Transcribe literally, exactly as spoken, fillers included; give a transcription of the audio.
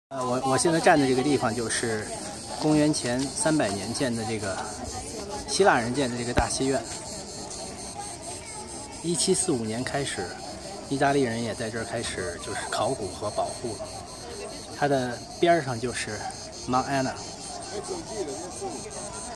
呃，我我现在站的这个地方就是公元前三百年建的这个希腊人建的这个大戏院。一七四五年开始，意大利人也在这儿开始就是考古和保护了。它的边儿上就是 Mount Etna。